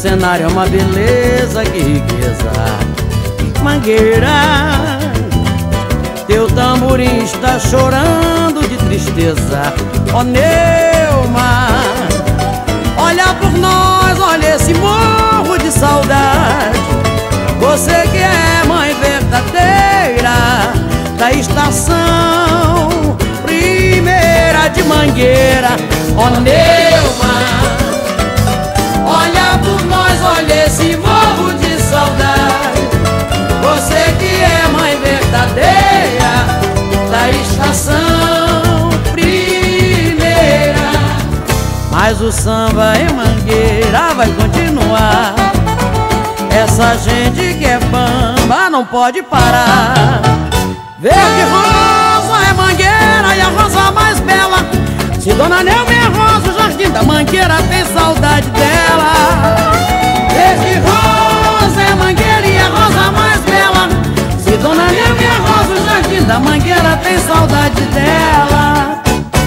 cenário é uma beleza, que riqueza. Mangueira, teu tamborim está chorando de tristeza. Ó Neuma, olha por nós, olha esse morro de saudade. Você que é mãe verdadeira da estação primeira de Mangueira. Ó Neuma, olha por nós, olha esse morro de saudade. Você que é mãe verdadeira da estação primeira. Mas o samba em Mangueira vai continuar. Essa gente que é bamba não pode parar. Verde rosa é Mangueira e a rosa mais bela. Se Dona Neuma é rosa, o jardim da Mangueira tem saudade dela. Verde rosa é Mangueira e a rosa mais bela. Se Dona Neuma é rosa, o jardim da Mangueira tem saudade dela.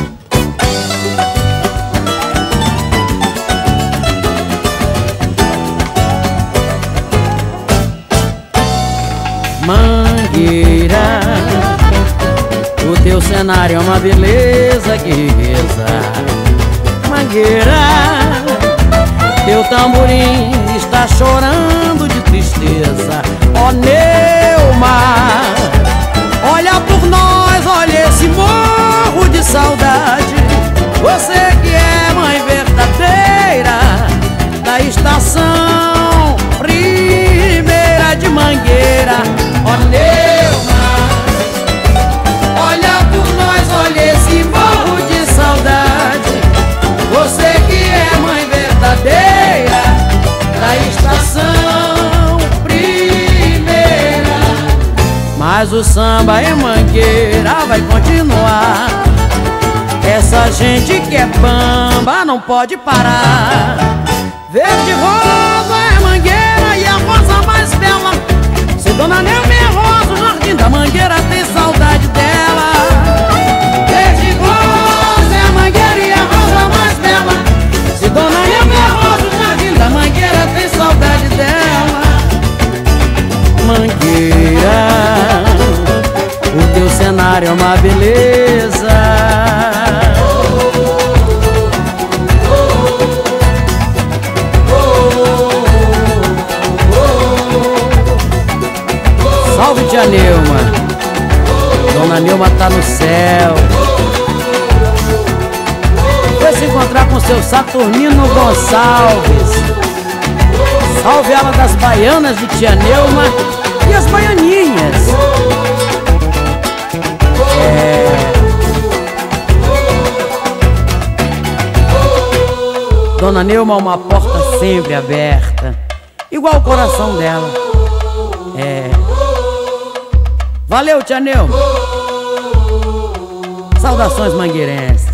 Mangueira, o teu cenário é uma beleza, que riqueza. Mangueira, teu tamborim está chorando de tristeza. Ó Neuma, olha por nós, olha esse morro de saudade. Você que é mãe verdadeira da estação primeira de Mangueira. Ó Neuma, olha por nós, olha esse morro de saudade. Você que é mãe verdadeira da estação primeira. Mas o samba em Mangueira vai continuar. Essa gente que é bamba não pode parar. Verde rosa é Mangueira e a rosa mais bela. Se Dona Neuma é rosa, o jardim da Mangueira tem saudade dela. Verde rosa é a Mangueira e a rosa mais bela. Se Dona Neuma é rosa, o jardim da Mangueira tem saudade dela. Mangueira, o teu cenário é uma beleza. Salve, tia Neuma. Dona Neuma tá no céu. Foi se encontrar com seu Saturnino Gonçalves. Salve ela das baianas de tia Neuma e as baianinhas. Dona Neuma, uma porta sempre aberta, igual o coração dela. Valeu, tia Neuma. Saudações mangueirenses.